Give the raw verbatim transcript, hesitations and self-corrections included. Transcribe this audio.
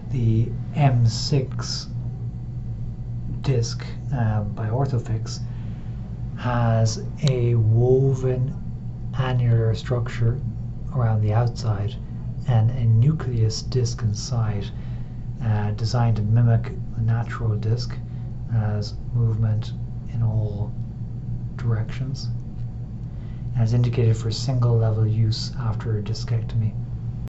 the M six disc um, by Orthofix has a woven annular structure around the outside and a nucleus disc inside, uh, designed to mimic a natural disc, as movement in all directions, and is indicated for single level use after a discectomy.